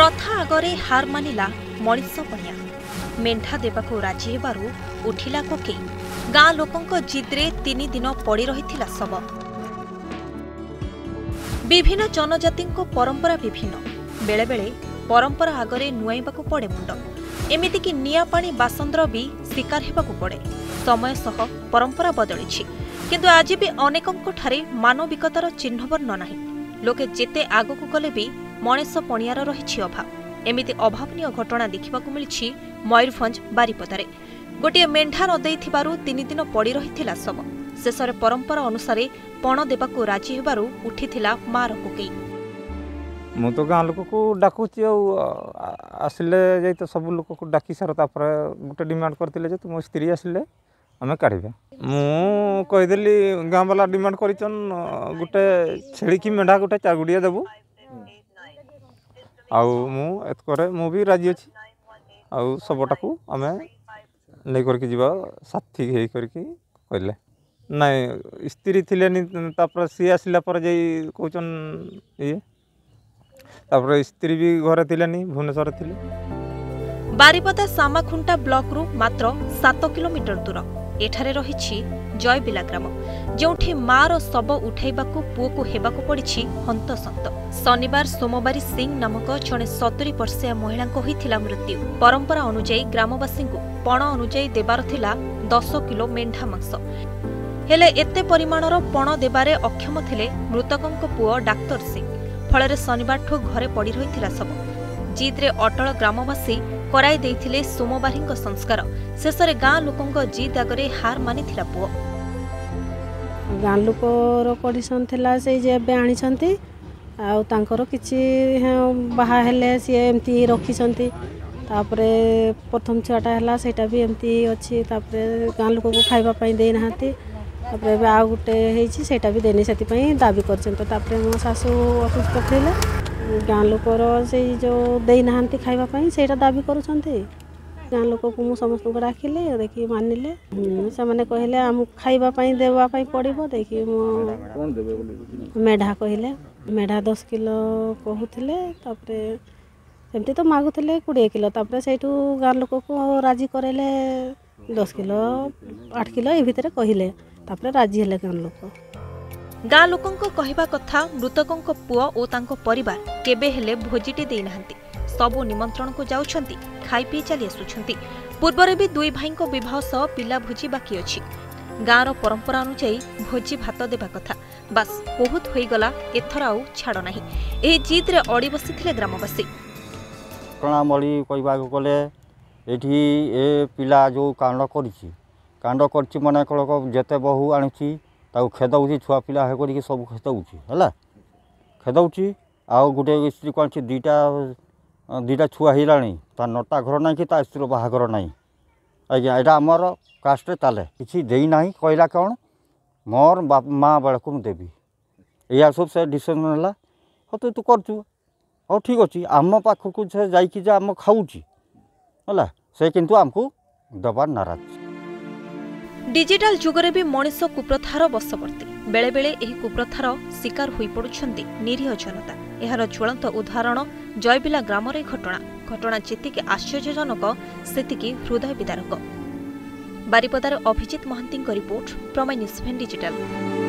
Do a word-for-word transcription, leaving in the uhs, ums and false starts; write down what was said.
प्रथा आगरे हार मानिला मनीष पणिया मेंढा देवाकू राजी हेबारु उठिला कोके गाँ लोकंक जिद्रे तीन दिन पड़ी रहिथिला शव। विभिन्न जनजाति परंपरा विभिन्न बेले बेले परंपरा आगरे नुआइबाकू पड़े मुंड एमिति कि निया पानी बासंद्र भी शिकार हेबाकू पड़े। समय सह परंपरा बदलिछि किंतु आज भी अनेकंक ठारे मानविकतार चिन्ह वर्ण नाही। लोके जेते आगकू गले भी मनीष पणियार रहिछि अभाव। एमिति अभावनीय घटना देखिबाकू मिलिछि मयूरभंज बारिपदारे। गोटे मेंढा न देइथिबारु तीन दिन पड़ी रहिथिला शव। शेषरे परंपरा अनुसार पण देबाकू राजी हेबारु उठिथिला मार कोकेई। मु तो गाँ लोक को डाकुची आसिले जाई तो सब लोक को डाकी सार तापर गोटे डिमांड करथिले जे तुम स्त्री आसिले आमे काढिबा। मु कहिदेली गाँ वाला डिमांड करिचन गोटे छेली की मेंढा गोटे चागुडिया देबु आउ मु एत करे मु भी राजी अछि आउ सबटा को आमे नै करके जीवा साथी हेई करके कहले नहीं स्त्री थिले नि तापर सी आसिला पर जाई कहचन ए तापर स्त्री भी घरे थिलेनी भुवनेश्वर थिले। बारिपदा सामाखुंटा ब्लॉक रु मात्र सात किलोमीटर दूर एठारे रहिछि जयबिला ग्राम जोठी मार शव उठाइबाकू पुओकू हेबाकू पड़िछि हंतसंत। शनिवार सोमवारी सिंह नामक जड़े सतुरी वर्षीय महिला होइथिला मृत्यु। परंपरा अनुଯାयी ग्रामवासी पण अनुଯାयी देबार थिला दस किलो मेंढा मांस हेले एते परिमाणर पण देबारे अक्षम थिले मृतकंक पुओ डाक्तर सिंह। फल शनिवार ठू घरे पड़ी रही शव जिद्रे अटल ग्रामवासी कराई देइथिले सोमवारी संस्कार। शेषरे गाँ लोकंक जिद आगरे हार मानिथिला पुओ। गाँ लोकर कंडीशन थिला से जे बे आनिछंती आ तांकर किछि बाहा हेले सी एमती रखिछंती तापरे प्रथम छुआटा हला सेटा भी एमती अछि तापरे गाँ लोक को खाइबा पई देइ नहाती तापरे आ गुटे हेछि सेटा भी देनी सेति पई दाबी करछन। तो तापरे मो सासु ऑफिस पठैले गाँ लोकर से जो देइ नहांती खाइबा पई सेटा दाबी करूछंती। गाँ लोक को मु समस्त को डाकिले देखि मानिले से माने कहले हम खाइबा पई देबा पई पड़िबो देखि मो कोन देबे बोले मेढा कहले मेढा दस किलो कहूथिले तापरे सेमती तो मागुथिले बीस किलो तापरे सेठू गाँ लोक को राजी करेले दस किलो आठ किलो ए भितरे कहिले तापरे राजी हेले गाँ लोक। गाँ लोकंक कहिबा कथा मृतकंक पुओ ओ तांको परिवार केबे हेले भोजिटे देइ नाहंती। सबो निमंत्रण को जाउछंती खाई पी चली आसुछंती। पूर्वरे भी दुई भाईंक विवाह सह पिला भोजी बाकी अछि। गाँर परंपरा अनुଯାयी भोजी भात देबा कथा बास बहुत होई गला एथर आउ छाड़ नाही। एही जिद्रे अड़ी बसिथिले ग्रामवासी। प्रणामली कहबा गले एठी ए पिला जो कांड करिछि कांड करछि माने कलक जेते बहु आनिछि ताऊ खेदउछि छुआ पिला हे करिके सब खेदउछि हला खेदउछि आउ गुटे स्त्री कोनछि दुईटा दुईटा छुआ हिलाणी ता नटा घर नाही कि ता स्त्री बाहागर नाही आज्ञा एटा हमर कास्ट ताले किछि देई नाही कहला कोन मोर बाप मां बेलकु देबी या सब से डिसीजन हला हो तू करछु हो ठीक अछि आम पाखकु से जाई कि जा हम खाउछि हला से किंतु हमकु दबार नाराज। डिजिटल जुगरे भी मनीष कुप्रथार बशवर्ती बेले बेले एही कुप्रथार शिकार होई पडुछंती निरीह जनता। एहार ज्वलंत उदाहरण जयबिला ग्रामरे घटना घटना जेतिके आश्चर्यजनक सेतिके हृदय विदारक। बारिपदार Abhijit Mahanty report Prameya news digital.